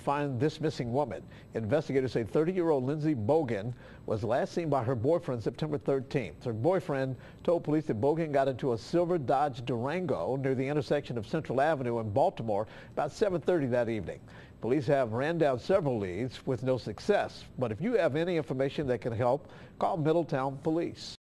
find this missing woman. Investigators say 30-year-old Lindsay Bogan was last seen by her boyfriend September 13th. Her boyfriend told police that Bogan got into a silver Dodge Durango near the intersection of Central Avenue in Baltimore about 7:30 that evening. Police have ran down several leads with no success. But if you have any information that can help, call Middletown Police.